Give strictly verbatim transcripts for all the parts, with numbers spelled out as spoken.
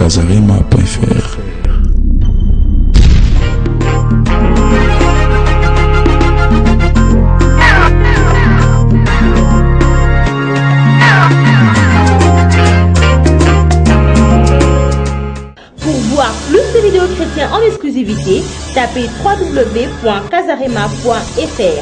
kazarema point f r. Pour voir plus de vidéos chrétiennes en exclusivité, tapez w w w point kazarema point f r.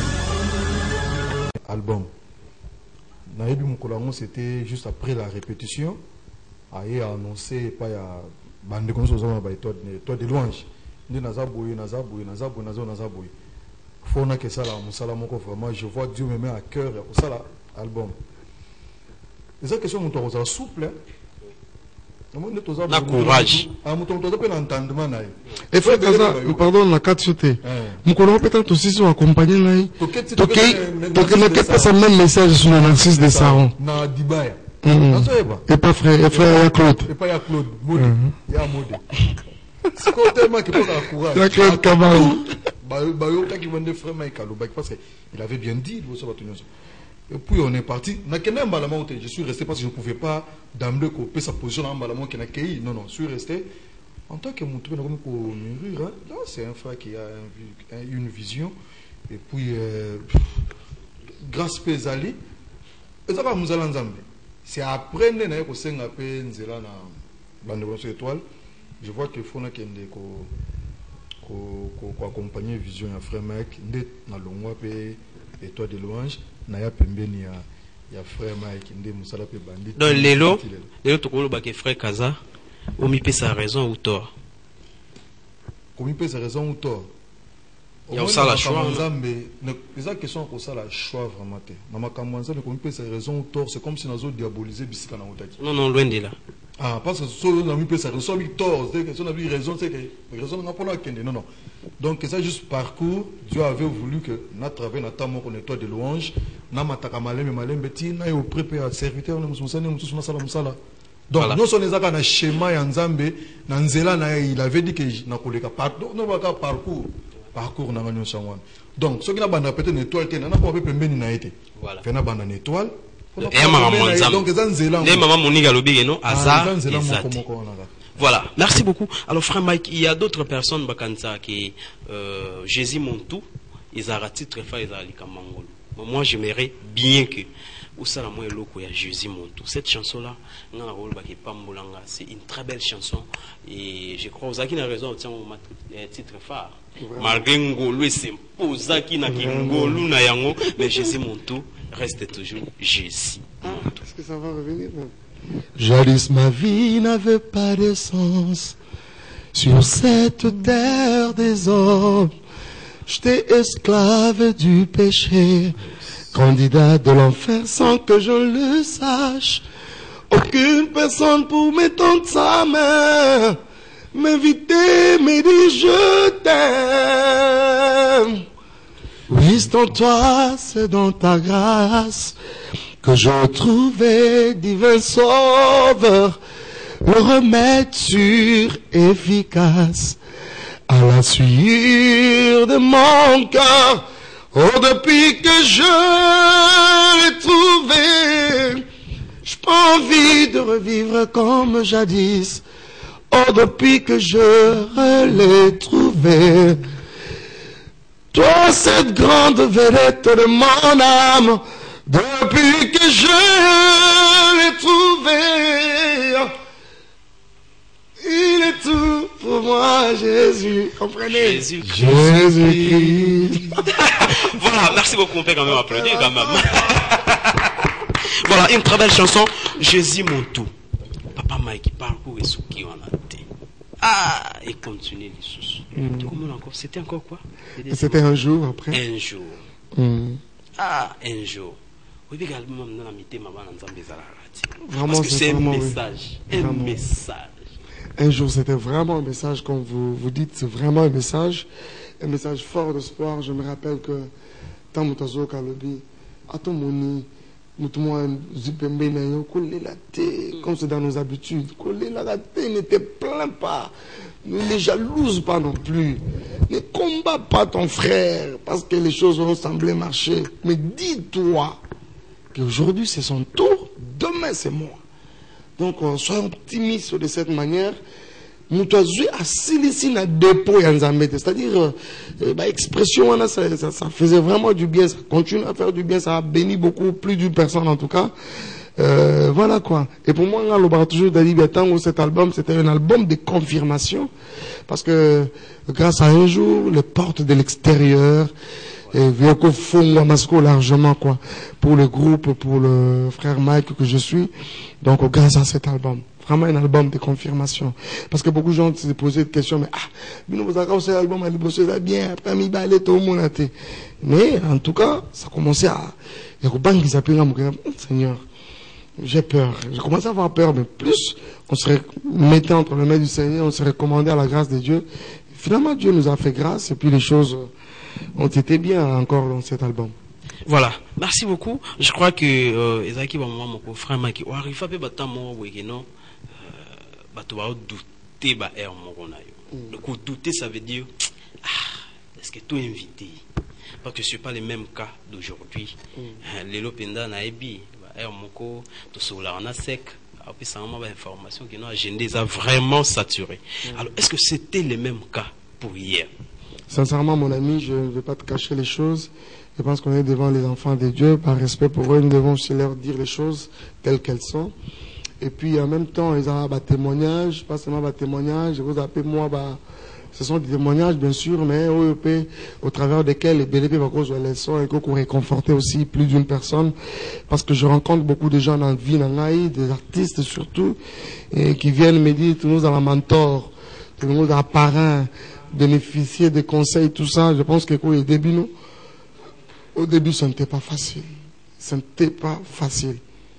Album. Naïbi Moukolango, c'était juste après la répétition. Aïe a annoncé, pas ya bande comme ça, toi de louange. Ni nazaboui, nazaboui, nazaboui, nazaboui, nazaboui. Faut na que ça là, moussala moko vraiment, je vois Dieu me met à cœur pour ça là, album. Les autres questions, mon tour, souple. Na courage. Et frère Kaza, pardon, la quatre sauté. Mon collègue peut-être aussi sont accompagnés là. Donc, donc il n'a pas ce même message sur le narcisse de Saron. Na Dibaya. Et pas frère, et frère Claude. Et pas ya Claude. Modi. Ya Modi. C'est quoi tellement qu'il faut la courage. La Claude Kamarou. Bah, bah, yo, quand il vendait frère Mike Alou, parce qu'il avait bien dit, il faut et puis on est parti. Je suis resté parce que je ne pouvais pas d'emblée couper sa position dans le qui n'a qu'à non, non, je suis resté. En tant que mon truc, là, c'est un frère qui a une vision. Et puis, euh, grâce à Pézali, c'est après que je suis appelé étoile. Je vois qu'il faut accompagner Vision et frère Mike, dans le mois et toi de louange. Naya pembeni ya ya frère Mike ndé musala pe bandit. Donc lelo lelo tokolo ba ke frère Kaza o mi pe sa raison ou tort. Ko mi pe sa raison ou tort. Ya osala choix mais les question ko sala choix vraiment té. Na makambo nzambe ko mi pe sa raison ou tort, c'est comme si nazo diaboliser bisika na otaki. Non non loin de là. Ah parce que solo na mi pe sa raison mi tort, c'est que si on a vu raison c'est que raison n'a pas la kende. Non non. Donc c'est juste parcours. Dieu avait voulu que notre travail notre amour qu'on nettoie de louanges, na mataka malem malem beti na yo préparer à serviteur na musana musuna sala musala. Donc nous sommes les aka na schéma ya nzambe na nzela na il avait dit que na koleka parcours non pas parcours parcours na ngano sangwan. Donc ce qui na banda peut-être nettoyer na na pas pembeni na été. Voilà. Fait na banda nettoyer. Et maman nzambe. Donc nzela. Les maman moniga lobi non hasard. Voilà, merci beaucoup. Alors, frère Mike, il y a d'autres personnes qui euh, Jésus Montou, ils ont raté très fort, ils ont moi, j'aimerais bien que Jésus Montou. Cette chanson-là, c'est une très belle chanson. Et je crois que vous avez raison, tiens, un titre phare. Malgré Ngolo, c'est Posaki na Ngolo na Yango, mais Jésus Montou reste toujours Jésus. Est-ce que ça va revenir même? Jadis ma vie n'avait pas de sens. Sur cette terre des hommes, j'étais esclave du péché, candidat de l'enfer sans que je le sache. Aucune personne pour m'étendre sa main, m'inviter, me dire je t'aime. Oui, c'est en toi, c'est dans ta grâce que j'ai trouvé divin sauveur, le remède sûr, efficace, à la sueur de mon cœur. Oh, depuis que je l'ai trouvé, j'ai pas envie de revivre comme jadis. Oh, depuis que je l'ai trouvé, toi, cette grande vedette de mon âme, depuis que je l'ai trouvé, il est tout pour moi, Jésus. Comprenez? Jésus Christ. Jésus-Christ. Voilà, merci beaucoup, on peut quand même applaudir quand même. Voilà, une très belle chanson, Jésus mon tout. Papa Mike, parcours et ce qui en a été. Ah, et continue les sous. C'était encore quoi? C'était un jour après. Un jour. Mm. Ah, un jour. Vraiment, parce que c'est un oui. message. Un Vraiment. message. Un jour, c'était vraiment un message, comme vous, vous dites, c'est vraiment un message. Un message fort d'espoir. Je me rappelle que, tant Moutazo Kalobi, Atomoni, Moutoumoua, Zupembe, Nayo, coller la tête, comme c'est dans nos habitudes. Coller la tête, ne te plains pas. Ne les jalouse pas non plus. Ne combat pas ton frère, parce que les choses vont sembler marcher. Mais dis-toi, qu'aujourd'hui c'est son tour, demain c'est moi. Donc, euh, soyons optimistes de cette manière. Nous à Silicine à dépôt c'est-à-dire, euh, bah, expression, ça, ça, ça faisait vraiment du bien, ça continue à faire du bien, ça a béni beaucoup, plus d'une personne en tout cas. Euh, voilà quoi. Et pour moi, on a toujours dit, cet album, c'était un album de confirmation. Parce que, grâce à un jour, les portes de l'extérieur, et Vioko Fongo Masco largement quoi, pour le groupe, pour le frère Mike que je suis. Donc, grâce à cet album. Vraiment un album de confirmation. Parce que beaucoup de gens se posaient des questions, mais ah, vous avez cet album, il a bien, après, il va aller tout le monde. Mais, en tout cas, ça commençait à, il y a des gens qui s'appellent, Seigneur, j'ai peur. J'ai commencé à avoir peur, mais plus on se mettait entre les mains du Seigneur, on se recommandait à la grâce de Dieu. Finalement, Dieu nous a fait grâce, et puis les choses ont été bien encore dans cet album. Voilà, merci beaucoup. Je crois que Ezaki va moi mon frère Maki ou arrive à peu bata mo wegeno bato ba douter ba er mo nayo. Le coup douter ça veut dire ah est-ce que tout invité parce que c'est pas les mêmes cas d'aujourd'hui. Les lopenda na ebi ba er moko to sola na sec après ça on m'a information que nos agendas a vraiment saturé. Alors est-ce que c'était les mêmes cas pour hier? Sincèrement mon ami, je ne vais pas te cacher les choses. Je pense qu'on est devant les enfants de Dieu. Par respect pour eux, nous devons aussi leur dire les choses telles qu'elles sont. Et puis, en même temps, ils ont des témoignages, pas seulement des témoignages. Vous appelez moi, bah, ce sont des témoignages, bien sûr, mais au, au travers desquels les B D P vont cause les leçons et qu'on réconforter aussi plus d'une personne. Parce que je rencontre beaucoup de gens dans la vie, dans l'Aïe, des artistes surtout, et qui viennent me dire, tout nous dans la mentor, tout nous dans la parrain, bénéficier des conseils, tout ça. Je pense que quoi, les débuts, nous, au début, ce n'était pas facile. Ce n'était pas facile.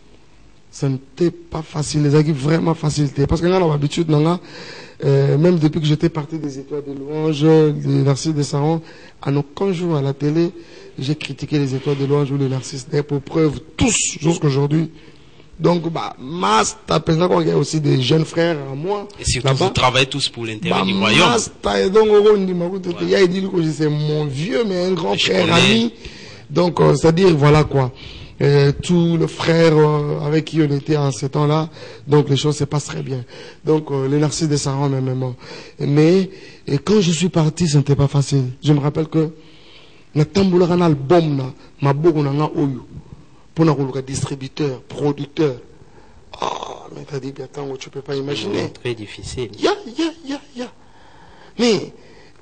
Ce n'était pas facile. Les équipes vraiment facilité. Parce que là, on a l'habitude, euh, même depuis que j'étais parti des étoiles de louange, des narcisses de Saron, à aucun jour à la télé, j'ai critiqué les étoiles de louange ou les narcisses. Et pour preuve, tous, jusqu'aujourd'hui. Donc, bah, mas, t'as pensé qu'il y a aussi des jeunes frères à moi. Et surtout, vous travaillez tous pour l'intérêt bah, du royaume. Mas, t'as, donc, il y a dit que c'est mon vieux, mais un grand frère ami. Donc, euh, c'est-à-dire, voilà quoi. Euh, tout le frère euh, avec qui on était en ce temps-là, donc les choses se passent très bien. Donc, euh, les narcisses de Saran, même. Mais, et quand je suis parti, ce n'était pas facile. Je me rappelle que, na tamboula un album, na, ma bogo na nga oyo. Pour na distributeur, producteur. Ah, oh, mais t'as dit, bien, attends, tu peux pas imaginer. Très difficile. Ya, ya, ya, ya. Mais,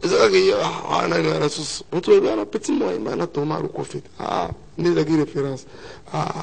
on trouve un petit moyen, mais on a Thomas le Kofit. Ah, des références. Ah,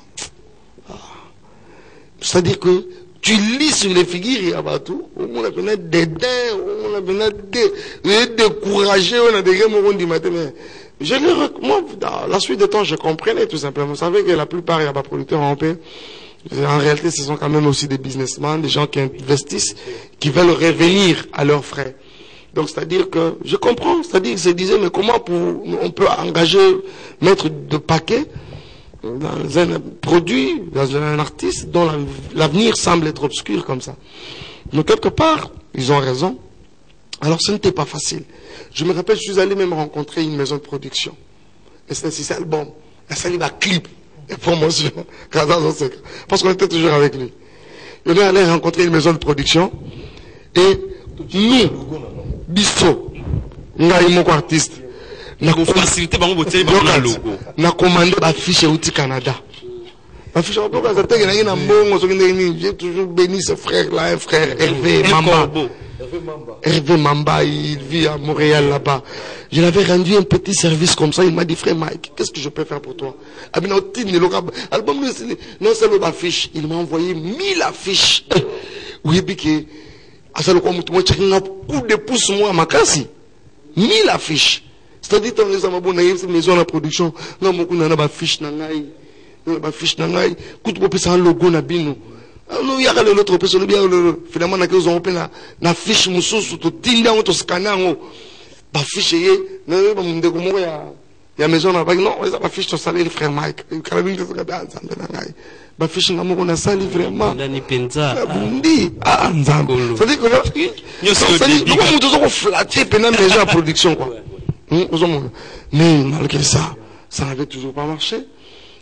c'est-à-dire que tu lis sur les figures, il y a tout. On a besoin d'aider, on a besoin de décourager, on a des gens qui du matin. Mais je les moi, dans la suite de temps, je comprenais tout simplement. Vous savez que la plupart, il y a des producteurs européens. En réalité, ce sont quand même aussi des businessmen, des gens qui investissent, qui veulent revenir à leurs frais. Donc, c'est-à-dire que, je comprends, c'est-à-dire que je disais, mais comment pour, on peut engager, mettre de paquets dans un produit, dans un artiste dont l'avenir semble être obscur comme ça. Mais quelque part, ils ont raison. Alors, ce n'était pas facile. Je me rappelle, je suis allé même rencontrer une maison de production. Et c'était six albums. Elle s'est la clip et promotion. Parce qu'on était toujours avec lui. On est allé rencontrer une maison de production et nous, bistrot, ngai moko artiste, na facilité bango botseli bango na logo. Na commandé ba fiche outi Canada. Ba fiche au Canada, ça teke na ina mbongo so kende j'ai toujours béni ce frère là, un frère Hervé Mamba. Hervé Mamba, il vit à Montréal là-bas. Je l'avais rendu un petit service comme ça, il m'a dit frère Mike, qu'est-ce que je peux faire pour toi? Abina otine le album non c'est le affiche, il m'a envoyé mille affiches. Oui biké asalo kwa mtu mmoja kinga coup de pouce moi makasi mille affiches c'est-à-dire dans les amabona yesi maison de production na moku na ba fiche na ngai na ba fiche na ngai kutu ko pesa logo na bino no yaka le l'autre personne bien finalement na qu'ils ont na na fiche mususu to tinda to scanner ngo ba fiche ye na ba mundeko moko ya ya maison na ba non ba fiche to salaire frère Mike karabini to ka ba nzambe na ngai ba fiche na moko na sali vraiment ndani penza bundi ah nzambe ça dit que ça dit comment on doit flatter pendant maison de production quoi mais malgré ça ça n'avait toujours pas marché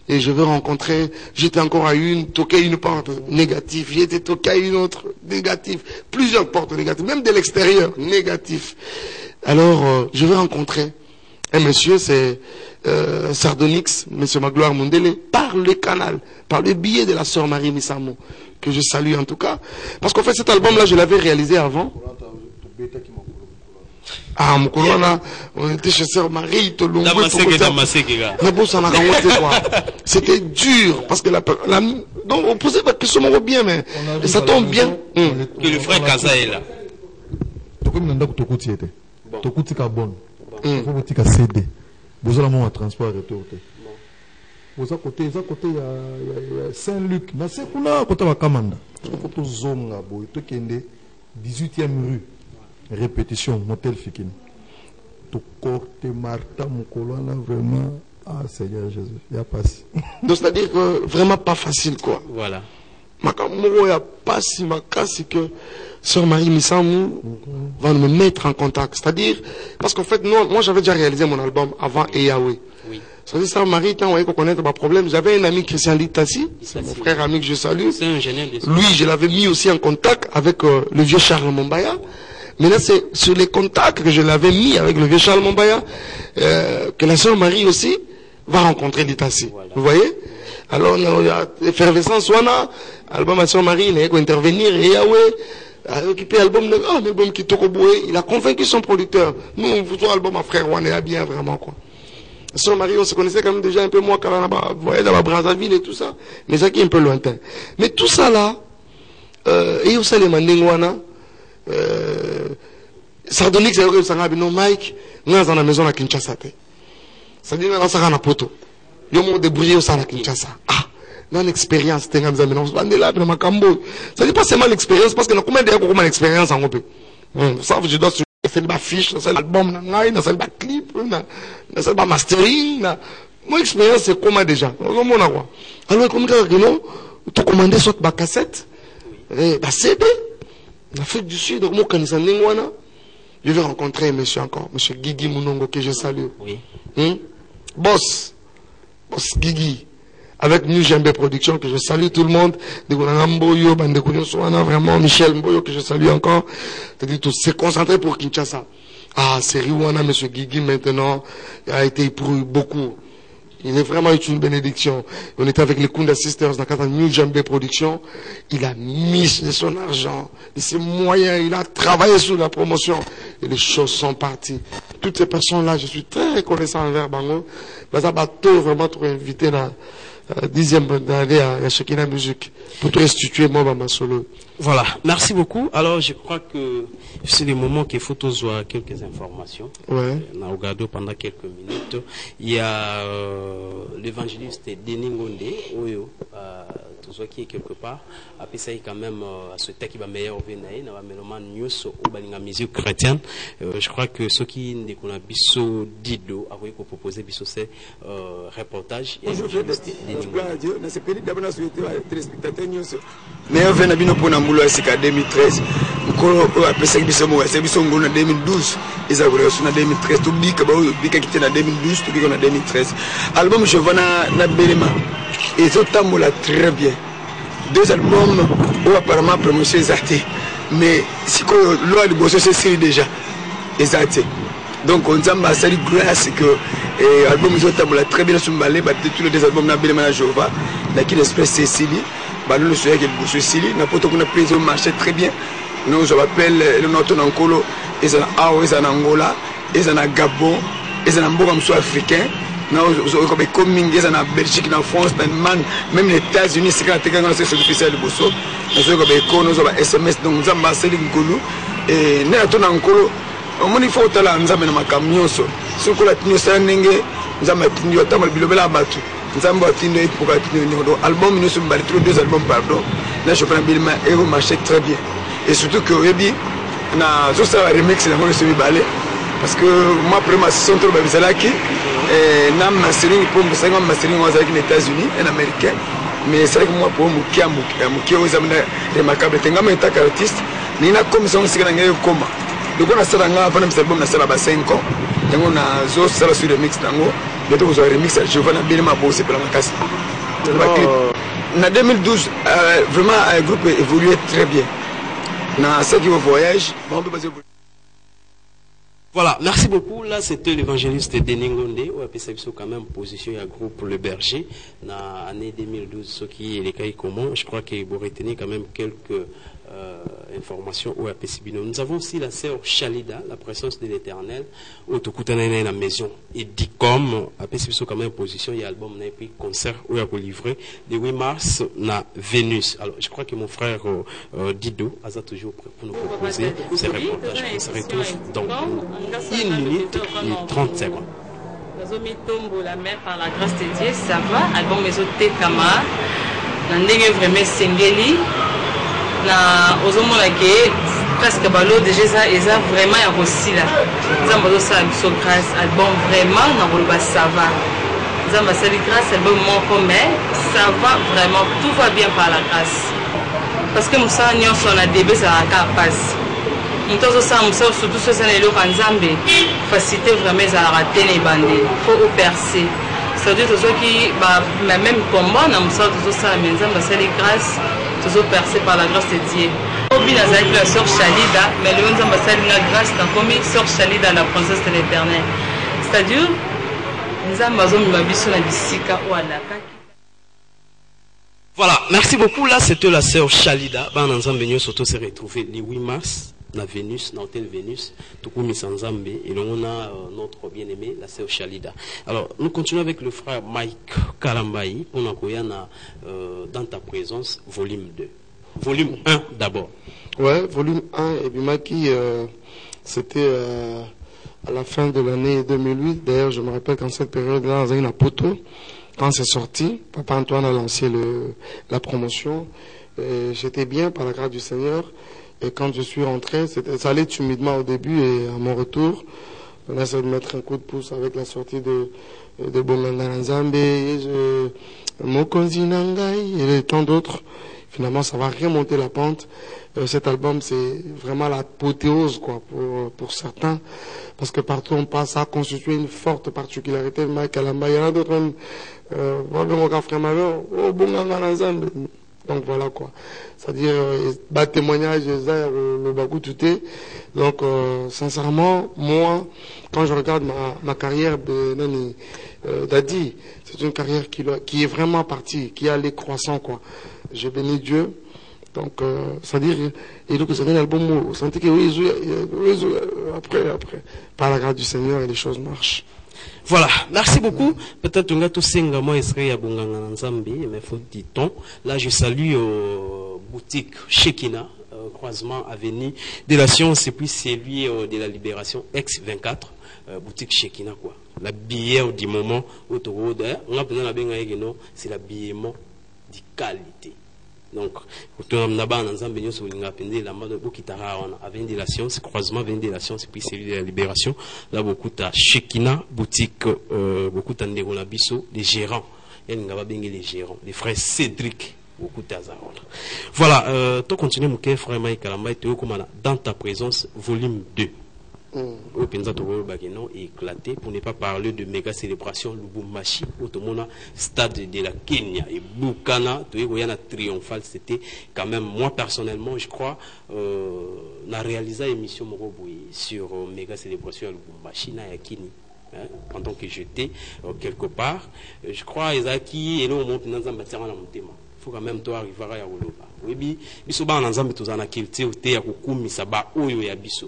Et je veux rencontrer, j'étais encore à une, toquer une porte négative, j'étais toqué à une autre négative, plusieurs portes négatives, même de l'extérieur, négatif. Alors, euh, je veux rencontrer un monsieur, c'est euh, Sardonyx, monsieur Magloire Mondele, par le canal, par le biais de la sœur Marie Misamo, que je salue en tout cas. Parce qu'en fait, cet album-là, je l'avais réalisé avant. Ah, mon colonne, on était chez sœur Marie, c'était dur, parce que la, la donc on posait pas de questions bien, mais ça tombe bien. Hum. Que le frère Kaza est là. Tokuti ka bon. Faut que tu C D. Besoin de transport retour. Aux côté, aux côté il y a Saint-Luc, na c'est kuna côté wa Kamanda. Faut to zonga boy, to kende dix-huitième rue. Répétition, motel Fikin. To corte Martha Mukolana vraiment ah Seigneur Jésus, il y a pas si. Donc c'est-à-dire que vraiment pas facile quoi. Voilà. Makamoro ya pas si makasi que Sœur Marie Missamou va me mettre en contact. C'est-à-dire, parce qu'en fait, non, moi j'avais déjà réalisé mon album avant et Yahweh. Oui. C'est-à-dire, Sœur Marie, tant qu'on connaître ma problème, j'avais un ami Christian Litassi, c'est mon frère ami que je salue. C'est un ingénieur de Lui, je l'avais mis aussi en contact avec euh, le vieux Charles Mombaya. Mais là, c'est sur les contacts que je l'avais mis avec le vieux Charles Mombaya, euh, que la Sœur Marie aussi va rencontrer Litassi. Voilà. Vous voyez? Alors, il y a effervescence, Wana, album à Sœur Marie, il a intervenir, et Yahweh. A occupé l'album, ah, l'album qui Tokoboué, il a convaincu son producteur. Nous, on vous trouve l'album à frère, on est bien vraiment, quoi. Sœur Marie, on se connaissait quand même déjà un peu moins, quand on voyait dans la Brazzaville et tout ça. Mais ça qui est un peu lointain. Mais tout ça là, euh, et aussi les Mandingwana, euh, Sardonyx, c'est vrai que ça a non, Mike, nous, dans la maison à Kinshasa. C'est-à-dire, dans la poto. Nous, on débrouillé au sein de Kinshasa. Ah! Dans l'expérience, c'est un peu ça dit pas seulement l'expérience, parce que nous combien de comment l'expérience en groupe. Ça, je dois faire ma fiche, c'est l'album, c'est le clip, c'est le mastering. Mon expérience, c'est comment déjà. Alors, comme nous, tu commandes soit ma cassette, ma C D, l'Afrique du Sud, je vais rencontrer un monsieur encore, monsieur Guigui Mounongo, que je salue. Oui. Hum? Boss, boss Guigui. Avec New Jembe Production, que je salue tout le monde, de Mboyo, vraiment, Michel Mboyo, que je salue encore, c'est-à-dire tout, c'est concentré pour Kinshasa. Ah, c'est Riwana, monsieur Guigui, maintenant, il a été pour beaucoup. Il est vraiment une bénédiction. On était avec les Kunda Sisters dans le cadre de New Jembe Production. Il a mis de son argent, de ses moyens, il a travaillé sur la promotion. Et les choses sont parties. Toutes ces personnes-là, je suis très reconnaissant envers Bango. Baza bateau, vraiment, pour inviter la, dixième année à Shekina Musique pour te restituer moi ma solo. Voilà, merci beaucoup. Alors je crois que c'est le moment qu'il faut tous voir quelques informations. Ouais. On a regardé pendant quelques minutes. Il y a euh, l'évangéliste Denis Ngonde, Oyo, euh, tout ce qui est quelque part. Après ça, il y a quand même euh, ce texte qui va meilleur au Vénaï, dans la mélomane news ou balinga musique chrétienne. Euh, je crois que ce qui n'est qu'on a biso dido, à quoi proposer biso c'est euh, reportage. Mais on a bien pour Nambulo à deux mille treize. On a pensé que biso moi, c'est biso ngona deux mille douze. Ils avaient reçu en deux mille treize. Tout big, bah, big qui était en deux mille douze, tout big en deux mille treize. Album je vois na na Belema. Et tout temps là très bien. Deux albums où apparemment promotion exacté. Mais si que loi de bosse c'est série déjà. Exacté. Donc on s'en va saluer grâce que l'album ils ont tabla très bien sur Malé, bah tous les deux albums na Belema na Jova, na qui l'espèce Cécilie. Bah nous le souhaitons que le Cécilie n'a pas tout qu'on a pris au marché très bien. Nous je m'appelle le notre Nankolo, ils en Ao, ils en Angola, ils en Gabon, ils en Mboka mso africain. Nous comme coming ils en Belgique, en France, en Allemagne, même les États-Unis, c'est quand tu as c'est officiel de Bosso. Nous sommes comme nous avons S M S donc nous avons Marcel Ngolo et nous avons Nankolo. On faut que nous avons un camion so. Si on a tenu ça n'engé, nous avons tenu au temps le bilobela batu. Nous avons tenu pour tenir donc album nous sommes balés deux albums pardon. Là je prends Bilma et au marché très bien. Et surtout que Rebi na zo ça remix na moi semi balé parce que moi premier session trop bazalaki et na mastering pour me cinq mastering aux États-Unis et américain. Mais c'est vrai que moi pour moi qui a qui aux amena remarquable tenga mais ta artiste ni na comme ça on s'est gagné comme donc on a ça dans la fin de cet album na ça là cinq ans donc on a zo ça sur remix nango bientôt vous aurez remix je vais bien ma bosse pour la casse. En deux mille douze, euh, vraiment le groupe évoluait très bien. Dans ceux qui vont voyage, on peut passer. Voilà, merci beaucoup. Là, c'était l'évangéliste Denis Ngonde, ou appelle ça quand même position à groupe Le Berger dans l'année deux mille douze, ce qui est les cas communs. Je crois qu'il faut retenir quand même quelques euh, informations ou appelle. Nous avons aussi la sœur Chalida, la présence de l'Éternel, au Tokutana dans la maison. Et dit comme appelle quand même position, il y a album et puis concert où il y a livré le huit mars na Vénus. Alors, je crois que mon frère euh, Dido a toujours prêt pour nous proposer ces reportages. On se retrouve dans une minute et trente secondes. La mère par la grâce de Dieu, ça va. Album Maison Tekama. Nandenge vraiment Sengeli. Na ozomona ke presque balo déjà ça eza vraiment ya kosila. Nzambo ça so grâce album vraiment na koloba ça va. Nzambo ça grâce album moko mais ça va vraiment tout va bien par la grâce. Parce que musa nyonso na début ça ka passe. Mutozo ça musa surtout ce ça lelo kanzambe. Facilité vraiment ça rater les bandés. Faut percer. C'est-à-dire que ceux qui bah même combat na musa tout ça mais nzambo ça grâce toujours percé par la grâce de Dieu. Obi na zaki la sœur Chalida, mais le nzamba sali na grâce na komi sœur Chalida la princesse de l'Éternel. C'est-à-dire nzamba zo mi biso na bisika ou alaka. Voilà, merci beaucoup. Là, c'était la sœur Chalida. Ben nzamba nyo surtout se retrouver le huit mars na Vénus, dans l'hôtel Vénus, tout comme Sanzambe, et là on a euh, notre bien-aimé, la sœur Chalida. Alors, nous continuons avec le frère Mike Kalambayi, on a Koyana euh, dans ta présence, volume deux. Volume un d'abord. Ouais, volume un, et puis Maki, euh, c'était euh, à la fin de l'année deux mille huit. D'ailleurs, je me rappelle qu'en cette période-là, on a eu une poto. Quand c'est sorti, Papa Antoine a lancé le, la promotion. J'étais bien par la grâce du Seigneur. Et quand je suis rentré, ça allait timidement au début et à mon retour, on a essayé de mettre un coup de pouce avec la sortie de, de Bonganga Nzambe, Mokonzi Nangai et tant d'autres. Finalement, ça va remonter la pente. Euh, cet album, c'est vraiment l'apothéose, quoi, pour, pour certains. Parce que partout on passe, ça a constitué une forte particularité de Mike Kalamba. Il y en a d'autres même, euh, oh, Bonganga Nzambe. Donc voilà quoi. C'est-à-dire, euh, bas témoignage, le bagou tout est. Donc, euh, sincèrement, moi, quand je regarde ma, ma carrière de Nani euh, Dadi, c'est une carrière qui, qui est vraiment partie, qui a les croissants quoi. Je bénis Dieu. Donc, euh, c'est-à-dire, et donc c'est un album où vous sentez que oui, après, après, par la grâce du Seigneur, et les choses marchent. Voilà, merci beaucoup. Peut-être que tout singa moi serait à Bonganga Nzambe, mais faut dire ton. Là, je salue euh, boutique Shekina, euh, croisement avenue de la Science et puis celui euh, de la Libération X vingt-quatre, euh, boutique Shekina quoi. La billet du moment autour de, on a besoin de bien c'est l'habillement de qualité. Donc, la science, croisement de la science, puis celui de la libération. Là, beaucoup de Shekina, boutique, euh, beaucoup de Ndegolabiso, les gérants. Il y a les gérants, les frères Cédric, beaucoup de voilà, euh, tu continues, mon frère Mike Kalamba, dans ta présence, volume deux. Au Penza Toro Bageno est éclaté pour ne pas parler de méga célébration Lubumbashi au Tomona stade de la Kenya et Bukana Toyoyana triomphal. C'était quand même moi personnellement je crois euh, la réalisé émission Moroboui sur euh, méga célébration à Lubumbashi na Yakini hein, pendant que j'étais euh, quelque part euh, je crois Ezaki et là au monde dans un bâtiment dans mon thème faut quand même toi arriver à Yawoloba oui bi biso ba nzambe tozana kilté au te ya kokumisa ba oyo ya biso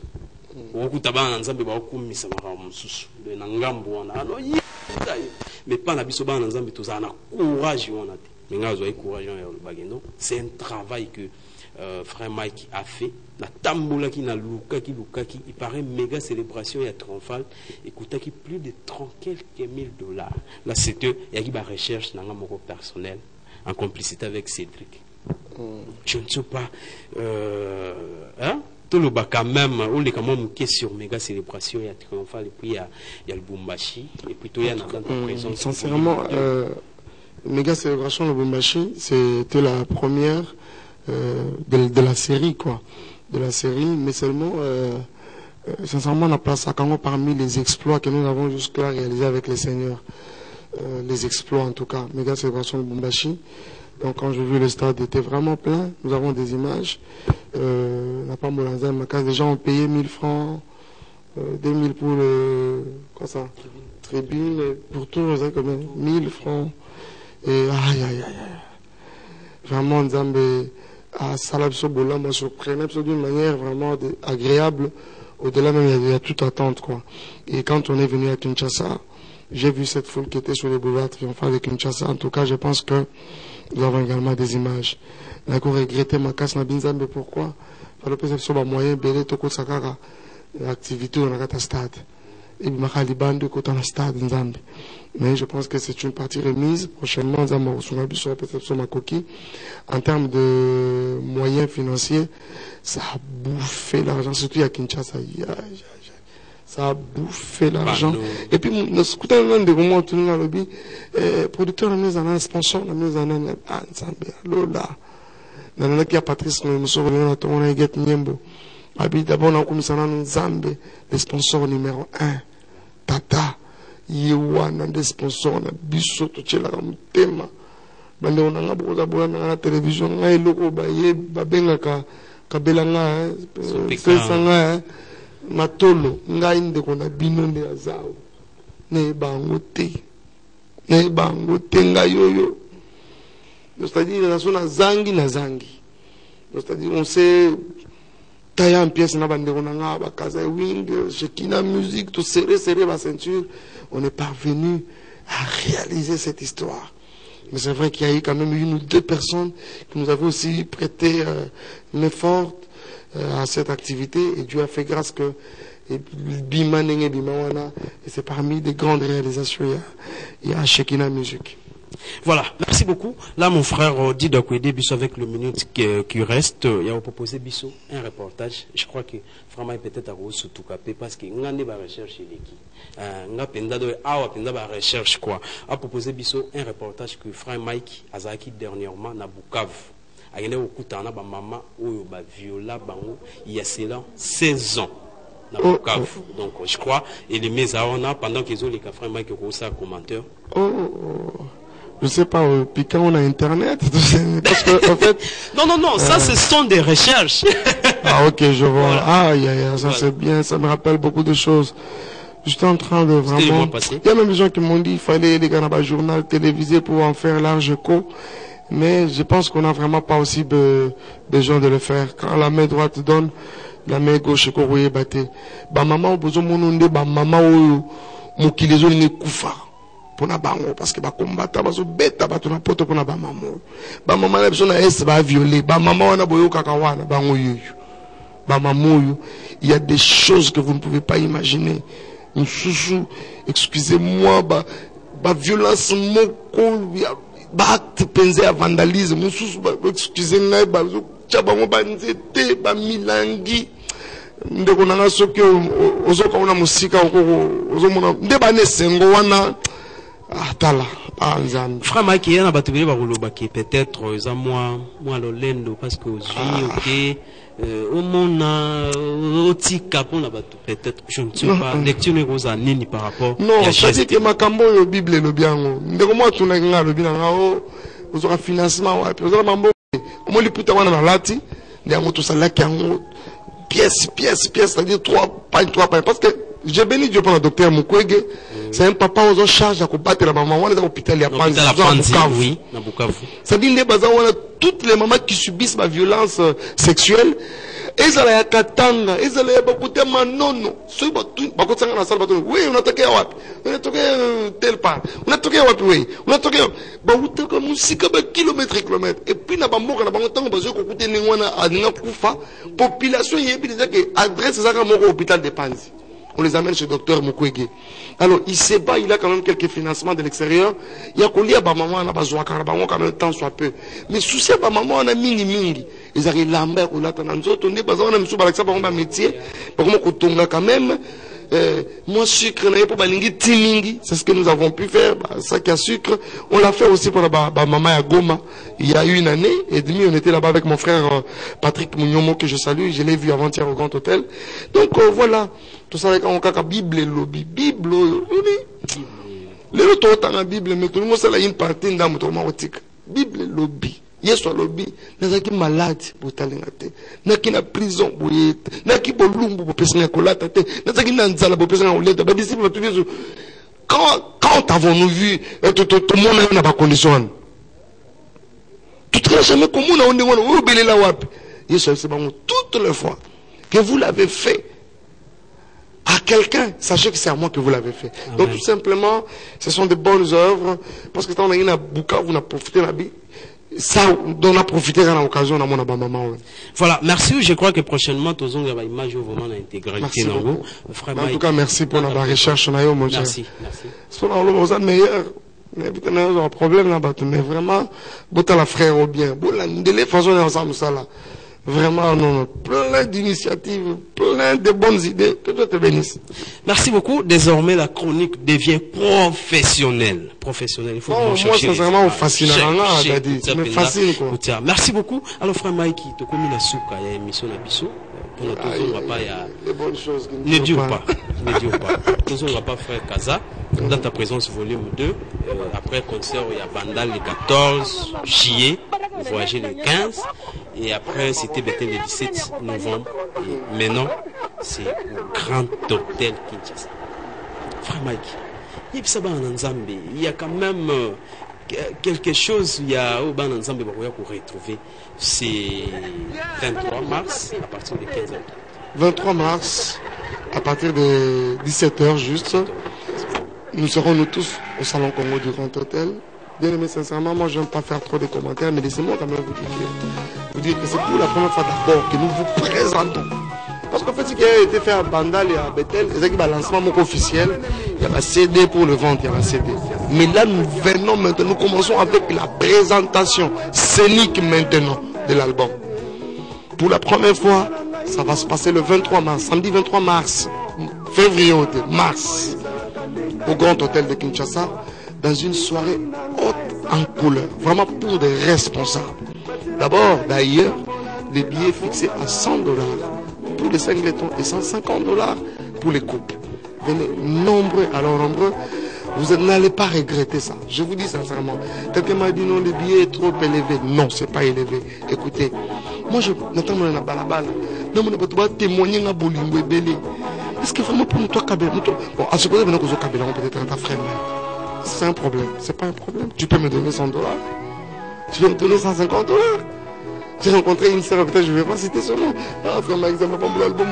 mais pas la biso bana nzambe tozana courage wana te mais ngazo ay courage ya bagendo c'est un travail que euh, frère Mike a fait la tambola qui na luka qui luka qui il paraît méga célébration il y a triomphal écoutez qui plus de trente quelques mille dollars là c'était il y a qui ba recherche nanga moko personnel en complicité avec Cédric mm. Je ne sais pas euh, hein le bas quand même on est quand même sur méga célébration il y a triomphal et puis il y a, il y a le Lubumbashi et puis il y a dans ta présence sincèrement euh, méga célébration le Lubumbashi c'était la première euh, de, de la série quoi de la série mais seulement euh, euh, sincèrement on a placé à Congo parmi les exploits que nous avons jusque là réalisés avec les seigneurs euh, les exploits en tout cas. Méga célébration de Lubumbashi. Donc quand j'ai vu le stade était vraiment plein, nous avons des images. Euh, n'a pas Molanza, les gens ont payé mille francs, euh, deux mille pour le quoi ça, tribune, pour tout, vous savez combien, mille francs. Et aïe aïe aïe aïe. Vraiment Nzambe à Salabso Bola m'a surprenait d'une manière vraiment de, agréable. Au-delà même il y, a, il y a toute attente quoi. Et quand on est venu à Kinshasa, j'ai vu cette foule qui était sur les boulevards triomphants de Kinshasa. En tout cas, je pense que nous avons également des images. Nous avons regretté ma casse na Binzambe. Pourquoi? Parce que c'est un moyen belé toko sakara activité dans le stade. Et ma Khalibande côté dans le stade Nzambe. Mais je pense que c'est une partie remise. Prochainement, nous allons sur la perception ma coquille. En termes de moyens financiers, ça a bouffé l'argent, surtout à Kinshasa. Ça a bouffé l'argent. Et puis, nous écoutons de comment tout le lobby, producteur de nous en a un sponsor, de nous en a un Nzambe. Lola. Dans le cas Patrice, nous sommes on a get Niembo. D'abord, on a commencé à Nzambe, le sponsor numéro un. Tata. Yewana des sponsors na biso to tshela ka mutema bande ona nga boza boza na télévision nga eloko ba ye ba benga ka kabela nga pesa nga matolo nga inde ko na bino nde azao ne bango te ne bango te nga yoyo. C'est-à-dire na sona zangi na zangi. C'est-à-dire on sait tailler en pièces na bande ona nga ba kaza wing Shekina musique to serrer serrer la ceinture. On est parvenu à réaliser cette histoire. Mais c'est vrai qu'il y a eu quand même une ou deux personnes qui nous avaient aussi prêté euh, une effort euh, à cette activité. Et Dieu a fait grâce que Bima Nenge Bimawana, et c'est parmi des grandes réalisations, il y a, a Shekina Music. Voilà, merci beaucoup. Là, mon frère dit d'Akwede Bisso avec le minute qui, qui reste, il a proposé Bisso un reportage. Je crois que vraiment peut-être à Rose tout capé parce que on a des recherches chez l'équipe. On a penda de ah penda ba recherche quoi. A proposé Bisso un reportage que frère Mike Azaki dernièrement na Bukavu. Ayene okutana ba maman oyo ba viola bango il y a cela seize ans. Oh, oh. Donc je crois et les mes a pendant qu'ils ont les frère Mike Rosa commentaire. Oh, oh. Je sais pas, euh, puis quand on a internet, parce que en fait. Non, non, non, ça euh... ce sont des recherches. Ah ok, je vois. Voilà. Ah, yeah, yeah, ça voilà. C'est bien, ça me rappelle beaucoup de choses. J'étais en train de vraiment. Il y a même des gens qui m'ont dit qu'il fallait les gars dans le journal télévisé pour en faire large écho. Mais je pense qu'on n'a vraiment pas aussi be... besoin de le faire. Quand la main droite donne, la main gauche est corroyée, battée. Bah maman, besoin de bah maman, ou moukilezo n'est koufa. Pona bango parce que ba combattre ba so beta ba tuna poto pona ba maman ba maman na biso na est ba violer ba maman na boyo kakawana bango yoyo ba maman il y a des choses que vous ne pouvez pas imaginer. Msusu, excusez-moi, ba ba violence moko ba acte pensé à vandalisme msusu ba excusez-moi ba tchabango ba nzete ba milangi ndeko nanga soki ozoka ona musika ozomona nde ba nesengo wana. Ah, tala. Ah, frère Mike, il y a un batterie qui peut-être ça moi moi le lendo parce que aussi ok au monde au tika pour la bateau peut-être je ne sais pas lecture ne vous nini par rapport non c'est que ma cambo le bible le bien ndeko moi tu n'as le bien ngao vous aurez financement ouais vous aurez mambo moi le putain wana na lati ndia moto sala kango pièce pièce pièce c'est-à-dire trois pas trois pas parce que j'ai béni Dieu pour le docteur Mukwege. C'est un papa aux charge à combattre la maman. On est à l'hôpital, il y a pas de oui, à Bukavu. Ça dit, les bazars, on a toutes les mamans qui subissent ma violence sexuelle. Et ça la katanga, et ça la beaucoup de manono. Ce qui par contre, ça dans la salle, oui, on a toqué à Wap. On a toqué tel part. On a toqué à Wap, oui. On a toqué à bah, on a toqué à musique, bah, kilomètre et kilomètre. Et puis, na bambo, na bambo, tant que vous écoutez, n'engwana, à n'engakoufa, population, il y a déjà que adresse ça comme au hôpital de Panzi. On les amène chez le docteur Mukwege. Alors, il se bat, il a quand même quelques financements de l'extérieur. Il y a qu'on lit à ma maman, on a besoin de quand même temps soit peu. Mais souci à ma maman, on a mingi mingi. Ils arrivent lambert, on a tendance, on est besoin, on a mis sous Balaksa, par exemple, métier. Par contre, on a quand même, euh, moi, sucre, on a pas balingi, timingi. C'est ce que nous avons pu faire, bah, ça qui a sucre. On l'a fait aussi pour la bah, bah, maman à Goma. Il y a eu une année et demie, on était là-bas avec mon frère euh, Patrick Mounyomo, que je salue. Je l'ai vu avant-hier au Grand Hôtel. Donc, euh, voilà. Tout ça avec un caca Bible, lobby, Bible, lobby. Le to dans la Bible mais tout le monde ça une partie dans mon marotique. Bible lobby. Yesu lobby. Nazaki malade pour talengate. Naki na prison boyete. Naki bolumbu pour personne kolata te. Nazaki na nzala pour personne oleta. Ba disciple tout les quand quand avons-nous vu tout tout le monde n'a pas condition. Tout le jamais comme on a on on obéit la wap. Yesu c'est bon toutes les fois que vous l'avez fait à quelqu'un, sachez que c'est à moi que vous l'avez fait. Amen. Donc tout simplement, ce sont de bonnes œuvres, parce que quand on a une bouca, vous n'avez profité de la vie, ça, on a profité à l'occasion de mon maman. Voilà, merci, je crois que prochainement, tous on va image vraiment l'intégralité. En tout cas, merci pour la recherche, mon cher. Merci, merci. C'est le meilleur. Mais il y a un problème là-bas, mais vraiment, botta la frère au bien. De les façons ensemble, ça là. Vraiment, non, non, plein d'initiatives, plein de bonnes idées. Que Dieu te bénisse. Merci beaucoup. Désormais, la chronique devient professionnelle. Professionnelle. Il faut non, moi, c'est vraiment fascinant. Ça me fascine, quoi. Merci beaucoup. Alors, frère Mike, tu connais la souka, il y a une émission à Bissot. Pour notre tour, on va pas, il y a. Les bonnes choses qui ne durent pas. Ne durent pas. Nous, on va pas faire Kaza. Dans ta présence, volume deux. Euh, après concert, il y a Bandal le quatorze juillet, Voyager le quinze. Et après, c'était Bethel le dix-sept novembre. Et maintenant, c'est au Grand Hôtel Kinshasa. Frère Mike, il y a quand même euh, quelque chose, il y a au Ban Nzambe pour retrouver. C'est vingt-trois mars à partir de quinze heures. vingt-trois mars à partir de dix-sept heures juste. Nous serons nous tous au Salon Congo du Grand Hôtel. Bien aimé, sincèrement, moi je n'aime pas faire trop de commentaires, mais laissez-moi quand même vous dire, vous dire que c'est pour la première fois d'abord que nous vous présentons. Parce qu'en fait, ce qui a été fait à Bandal et à Bethel, c'est un lancement officiel. Il y a un C D pour le vendre, il y a un C D. Mais là, nous venons maintenant, nous commençons avec la présentation scénique maintenant de l'album. Pour la première fois, ça va se passer le vingt-trois mars, samedi vingt-trois mars, février, mars, au Grand Hôtel de Kinshasa, dans une soirée haute en couleur, vraiment pour des responsables. D'abord, d'ailleurs, les billets fixés à cent dollars pour les singletons et cent cinquante dollars pour les couples. Venez nombreux, alors nombreux, vous n'allez pas regretter ça. Je vous dis sincèrement. Quelqu'un m'a dit non, le billet est trop élevé. Non, c'est pas élevé. Écoutez, moi je n'entends pas la balle. Non, mais je vais témoigner à Bolingo et Bélé. Est-ce que vraiment pour nous, toi, Kabila, bon, à ce point, maintenant que nous Kabila, on peut être un frère. C'est un problème. C'est pas un problème. Tu peux me donner cent dollars. Tu peux me donner cent cinquante dollars. J'ai rencontré une sœur, peut-être je ne vais pas citer son nom. Ah, frère, par exemple, l'album,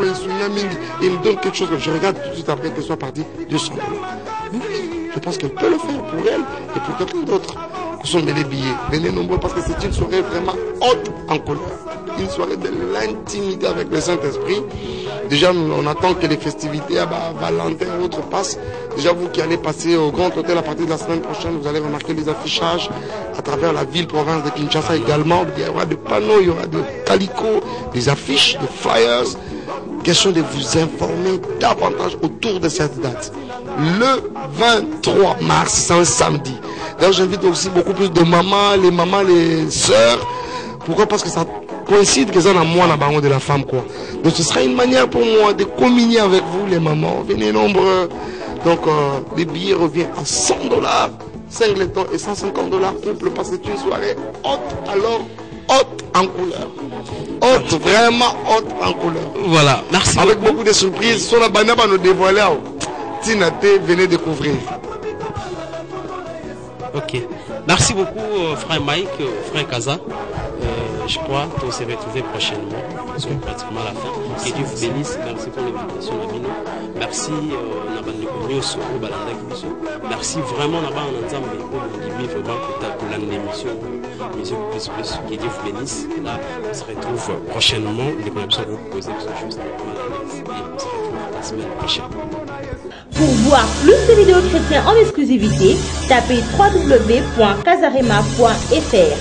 il me donne quelque chose. Je regarde tout de suite après qu'elle soit partie deux cents dollars. Oui, je pense qu'elle peut le faire pour elle et pour quelqu'un d'autre. Ce sont des billets. Venez nombreux parce que c'est une soirée vraiment haute en couleur. Une soirée de l'intimité avec le Saint-Esprit. Déjà, on attend que les festivités à Valentin et autres passent. Déjà, vous qui allez passer au Grand Hôtel à partir de la semaine prochaine, vous allez remarquer les affichages à travers la ville, province de Kinshasa également. Il y aura des panneaux, il y aura des calicots, des affiches, des flyers. Question de vous informer davantage autour de cette date. Le vingt-trois mars, c'est un samedi. D'ailleurs, j'invite aussi beaucoup plus de mamans, les mamans, les sœurs. Pourquoi? Parce que ça coïncide que ça n'a moi la baron de la femme, quoi. Donc ce sera une manière pour moi de communier avec vous, les mamans. Venez nombreux. Donc euh, les billets reviennent à cent dollars, singletons et cent cinquante dollars couple, parce que c'est une soirée haute, alors haute en couleur. Haute, vraiment haute en couleur. Voilà, merci. Avec beaucoup, beaucoup de surprises. Sur la banane, on nous dévoiler. Tinate, venez découvrir. Ok. Merci beaucoup, euh, frère Mike, euh, frère Kaza. Euh, je crois qu'on se retrouver prochainement. Nous sommes pratiquement à la fin. Que Dieu vous bénisse. Merci pour l'invitation, Amino. Merci, euh, merci vraiment là-bas en ensemble. Vraiment pour l'émission. Que Dieu vous bénisse. Là, on se retrouve prochainement. Les connexions que vous posez sont juste et on se retrouve la semaine prochaine. Pour voir plus de vidéos chrétiennes en exclusivité, tapez w w w point casarema point f r.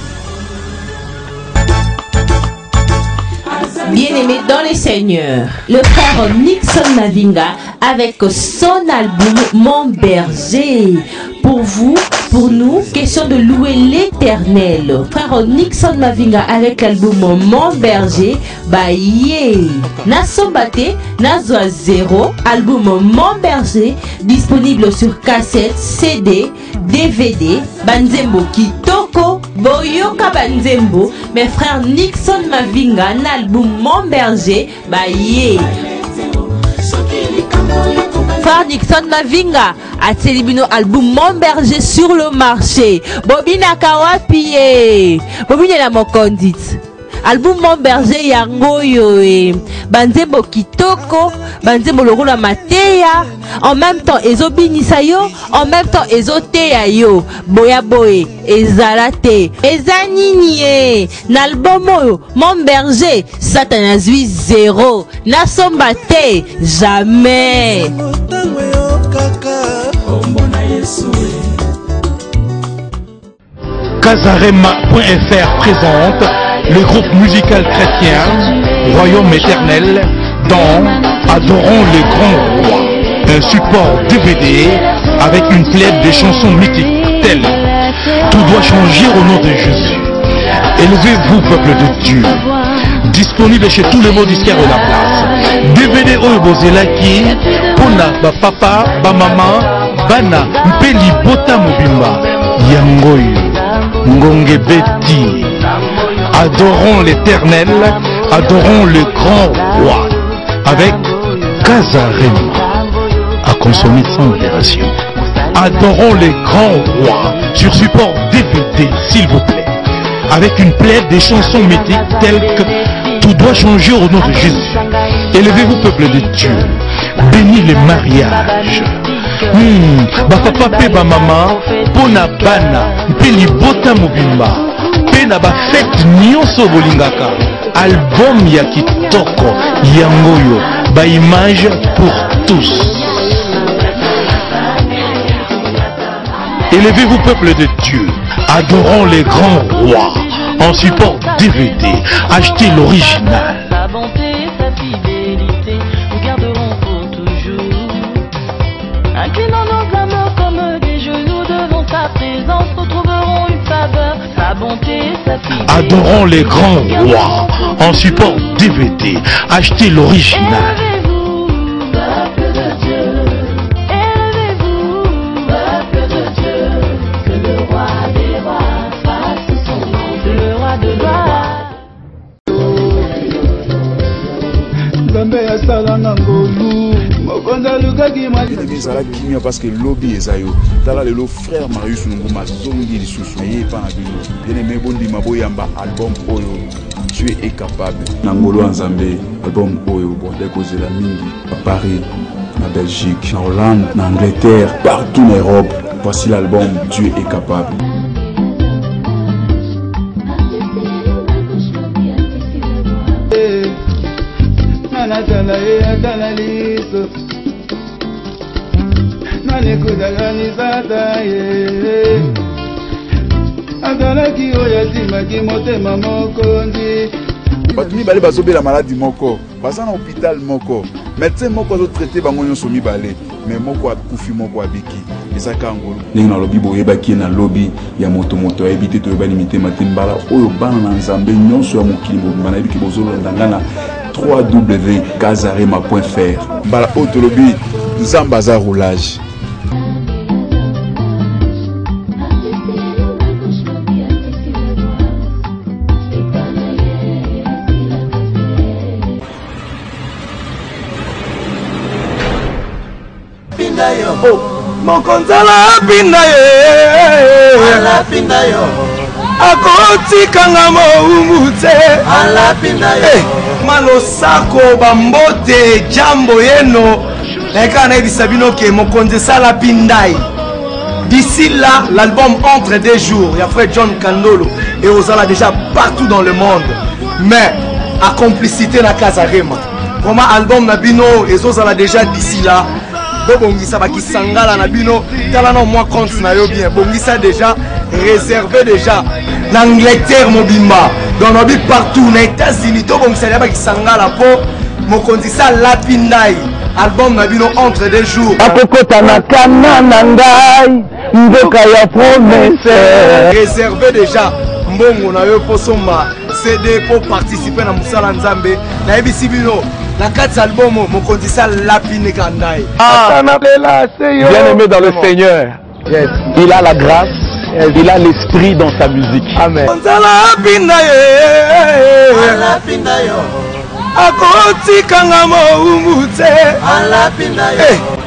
Bien-aimé dans les seigneurs, le frère Nixon Mavinga avec son album Mon Berger. Pour vous, Pour nous, question de louer l'Éternel. Frère Nixon Mavinga avec l'album Mon Berger, bah yeah. Nasombate, Nazwa Zero, album Mon Berger, disponible sur cassette, C D, D V D, Banzembo Kitoko, Boyoka Banzembo, mes frères Nixon Mavinga, l'album Mon Berger, bah yeah. Frère Nixon Mavinga a célébré album Mon Berger sur le marché. Bobina Kawapi, Bobina la mokondit. Album Mon Berger yango yoe. Banzembo Kitoko, Banzembo Lorola Mateya. En même temps, Ezo Binisayo, en même temps, Ezo Teyayo. Boya Boye, Ezalate, Ezaniniye. N'album Mon Berger, Satanazui zéro. Nasombate, jamais. Casarema point F R présente le groupe musical chrétien Royaume éternel dans Adorons le grand roi, un support D V D avec une plèbe de chansons mythiques telles Tout doit changer au nom de Jésus. Élevez-vous, peuple de Dieu. Disponible chez tous les mots disquaires de la place. D V D oyo bozelaki pona ba papa, ba maman, bana mpeli bota mobimba yangoyo ngonge beti. Adorons l'Éternel, adorons le grand roi avec Casarema à consommer sans modération. Adorons le grand roi sur support D V D, s'il vous plaît, avec une plèbe des chansons mythiques telles que Tout doit changer au nom de Jésus. Élevez-vous, peuple de Dieu. Bénis les mariages. Hmm, ba papa pe ba mama, pona bana, pe libota mobimba, pe na ba fête nyonso bolingaka. Album ya kitoko, yangoyo, ba image pour tous. Élevez-vous, peuple de Dieu. Adorons les grands rois. En support D V D, achetez l'original. Sa bonté, sa fidélité, nous garderons pour toujours. Inclinant nos âmes comme des genoux devant sa présence, nous trouverons une faveur. Sa bonté, sa fidélité. Adorons les grands rois. En support D V D, achetez l'original. Parce que lobby est ayo. Tala le frère Marius Nguma zongi lisusu ye pa na bino. Bien aimé bondi maboyamba album oyo. Tu es capable. Nangolo Nzambe album oyo bordel cause la mingi à Paris, en Belgique, en Hollande, en Angleterre, partout en Europe. Voici l'album Tu es capable. Batumi balé bazobe la maladie moko, basa na hôpital moko, médecin moko zo traité bango nyonso mibale, mais moko akufi moko abiki. Eza kangolo. Ninga na lobby boye baki na lobby ya moto moto ebité to ebani mité matimbala oyo bana na Nzambe nyonso ya mokili mo bana ebiki bozolo ndangana w w w point casarema point f r. Bala autolobby Nzamba za roulage. Oh, mon konzala pinda ye, ala pinda yo. Akoti kanga mo umute, ala pinda yo. Malosako bambote jambo yeno, eka na bisabino ke mon konzala pinda ye. D'ici là, l'album entre des jours. Il y a frère John Kandolo et Ozala déjà partout dans le monde. Mais à complicité na Casarema. Comment album Nabino et Ozala déjà d'ici là. Bongisa baki sangala na bino tala no moi compte na yo bien bongisa déjà réservé déjà l'Angleterre mobimba dans nos pays partout na États-Unis to bongisa ya baki sangala po mokondisa lapindai album na bino entre des jours akokota na kana na ngai Mboka ya promesse. Réservé déjà. Mbongo na yo posomba C D pour participer na musala nzambe. Na ebisi bino. La quatre album mon condisa lapine kandai. Ah, bien aimé dans le Seigneur. Yes. Il a la grâce. Yes. Il a l'esprit dans sa musique. Amen. Akoti kanga mo umute.